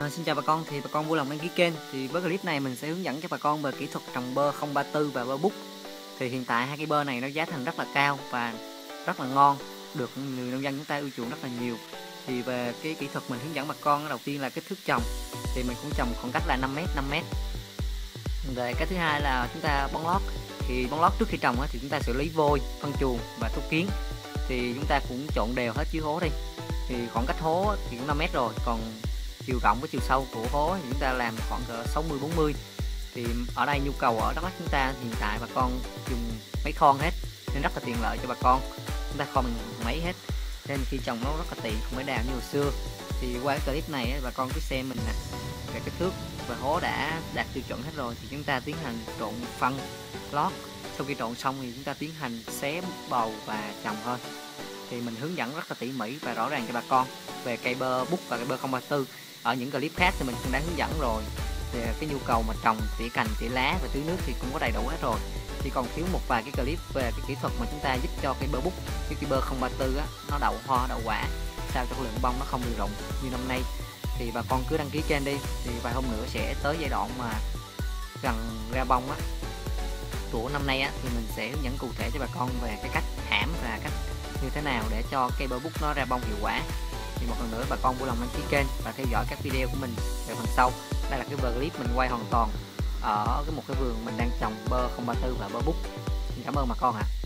Xin chào bà con, thì bà con vui lòng đăng ký kênh. Thì với clip này mình sẽ hướng dẫn cho bà con về kỹ thuật trồng bơ 034 và bơ bút. Thì hiện tại hai cái bơ này nó giá thành rất là cao và rất là ngon, được người nông dân chúng ta ưa chuộng rất là nhiều. Thì về cái kỹ thuật mình hướng dẫn bà con, đầu tiên là kích thước trồng, thì mình cũng trồng khoảng cách là 5m. Về cái thứ hai là chúng ta bón lót. Thì bón lót trước khi trồng thì chúng ta xử lý vôi, phân chuồng và thuốc kiến. Thì chúng ta cũng trộn đều hết dưới hố đi. Thì khoảng cách hố thì cũng 5m rồi, còn chiều rộng với chiều sâu của hố thì chúng ta làm khoảng cỡ 60-40. Thì ở đây nhu cầu ở Đắk Lắk chúng ta hiện tại bà con dùng máy khoan hết nên rất là tiện lợi cho bà con, chúng ta khoan bằng máy hết nên khi trồng nó rất là tiện, không phải đào như hồi xưa. Thì qua cái clip này bà con cứ xem mình nè, về kích thước và hố đã đạt tiêu chuẩn hết rồi thì chúng ta tiến hành trộn phân lót. Sau khi trộn xong thì chúng ta tiến hành xé bầu và trồng thôi. Thì mình hướng dẫn rất là tỉ mỉ và rõ ràng cho bà con về cây bơ bút và cây bơ 034. Ở những clip khác thì mình cũng đã hướng dẫn rồi, thì cái nhu cầu mà trồng tỉa cành tỉa lá và tưới nước thì cũng có đầy đủ hết rồi. Chỉ còn thiếu một vài cái clip về cái kỹ thuật mà chúng ta giúp cho cây bơ bút với cây bơ 034 nó đậu hoa đậu quả sao cho lượng bông nó không bị rụng như năm nay. Thì bà con cứ đăng ký kênh đi, thì vài hôm nữa sẽ tới giai đoạn mà gần ra bông của năm nay thì mình sẽ hướng dẫn cụ thể cho bà con về cái cách hãm và cách như thế nào để cho cây bơ bút nó ra bông hiệu quả. Thì một lần nữa bà con vui lòng đăng ký kênh và theo dõi các video của mình về phần sau. Đây là cái clip mình quay hoàn toàn ở một cái vườn mình đang trồng bơ 034 và bơ bút. Xin cảm ơn bà con ạ.